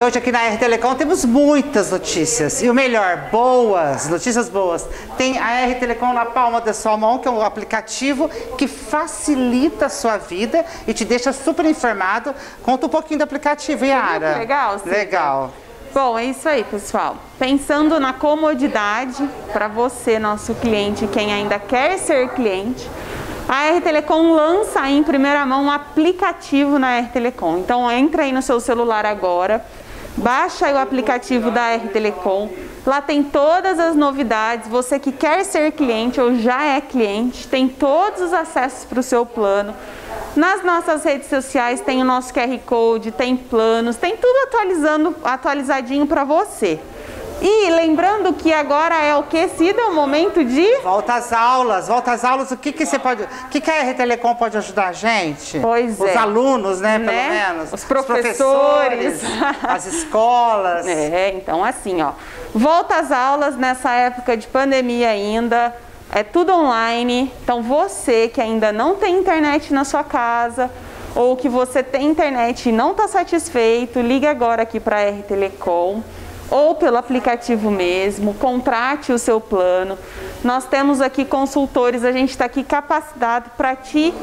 Hoje aqui na R Telecom temos muitas notícias e o melhor, boas, notícias boas. Tem a R Telecom na palma da sua mão, que é um aplicativo que facilita a sua vida e te deixa super informado. Conta um pouquinho do aplicativo, Yara. Legal, sim. Legal. Bom, é isso aí, pessoal. Pensando na comodidade para você, nosso cliente, quem ainda quer ser cliente, a R Telecom lança aí em primeira mão um aplicativo na R Telecom. Então entra aí no seu celular agora, baixa aí o aplicativo da R Telecom. Lá tem todas as novidades. Você que quer ser cliente ou já é cliente, tem todos os acessos para o seu plano. Nas nossas redes sociais tem o nosso QR Code, tem planos, tem tudo atualizadinho para você. E lembrando que agora é o que, Cida? O momento de... Volta às aulas, o que você pode... O que a R Telecom pode ajudar a gente? Pois é. Os alunos, né, pelo menos. Os professores. As escolas. Então assim, ó. Volta às aulas nessa época de pandemia ainda. É tudo online. Então você que ainda não tem internet na sua casa, ou que você tem internet e não está satisfeito, ligue agora aqui para a R Telecom. Ou pelo aplicativo mesmo, contrate o seu plano. Nós temos aqui consultores, a gente está aqui capacitado para te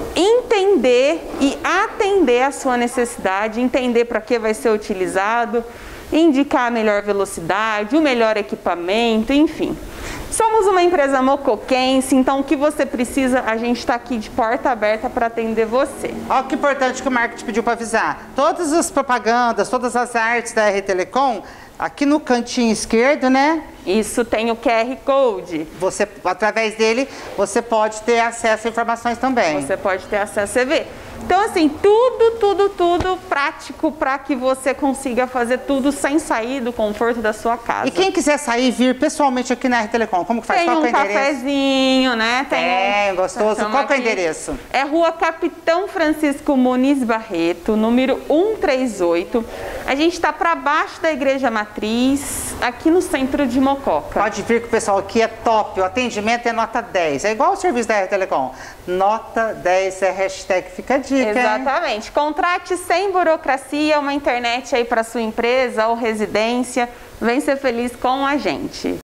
entender e atender a sua necessidade, entender para que vai ser utilizado, indicar a melhor velocidade, o melhor equipamento, enfim. Somos uma empresa mocoquense, então o que você precisa, a gente está aqui de porta aberta para atender você. Olha que importante que o marketing pediu para avisar. Todas as propagandas, todas as artes da R Telecom, aqui no cantinho esquerdo, né? Isso, tem o QR Code. Você, através dele, você pode ter acesso a informações também. Você pode ter acesso a ver. Então, assim, tudo prático para que você consiga fazer tudo sem sair do conforto da sua casa. E quem quiser sair e vir pessoalmente aqui na R Telecom, como que faz? Tem Qual que é o endereço? Cafezinho, né? Tem gostoso. Qual que é o endereço? É Rua Capitão Francisco Muniz Barreto, número 138. A gente está para baixo da Igreja Matriz, aqui no centro de Mococa. Pode vir que o pessoal aqui é top, o atendimento é nota 10. É igual o serviço da R Telecom. Nota 10 é hashtag fica a dica. Exatamente. Contrate sem burocracia uma internet aí para sua empresa ou residência. Vem ser feliz com a gente.